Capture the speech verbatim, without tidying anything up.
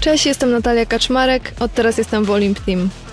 Cześć, jestem Natalia Kaczmarek, od teraz jestem w Olymp Team.